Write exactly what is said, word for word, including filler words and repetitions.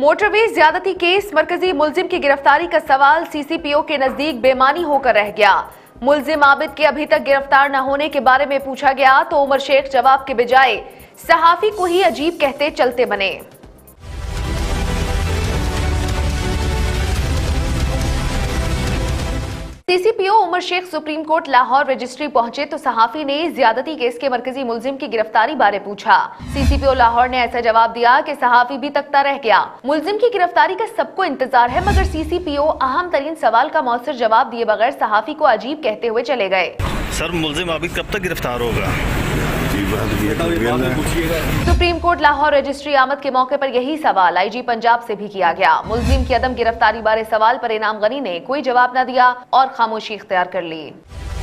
Motorway ज्यादती case मरकजी मुलजिम की गिरफ्तारी का सवाल सीसीपीओ के नजदीक बेमानी होकर रह गया। मुलजिम आबिद के अभी तक गिरफ्तार न होने के बारे में पूछा गया तो उमर शेख जवाब के बजाय सहाफी को ही अजीब कहते चलते बने। CCPO Umar Sheikh supreme court Lahore registry पहुंचे तो सहाफी ने ज्यादती केस के मरकजी मुलजिम की गिरफ्तारी बारे पूछा। सीसीपीओ लाहौर ने ऐसा जवाब दिया कि सहाफी भी तकता रह गया। मुलजिम की गिरफ्तारी का सबको इंतजार है, मगर सीसीपीओ अहम तरीन सवाल का मौसर जवाब दिए बगैर सहाफी को अजीब कहते हुए चले गए। सर, मुलजिम आबिद कब तक गिरफ्तार होगा? सुप्रीम कोर्ट लाहौर रजिस्ट्री आमद के मौके पर यही सवाल आईजी पंजाब से भी किया गया। मुलजिम की अदम गिरफ्तारी बारे सवाल पर इनाम गनी ने कोई जवाब न दिया और खामोशी इख्तियार कर ली।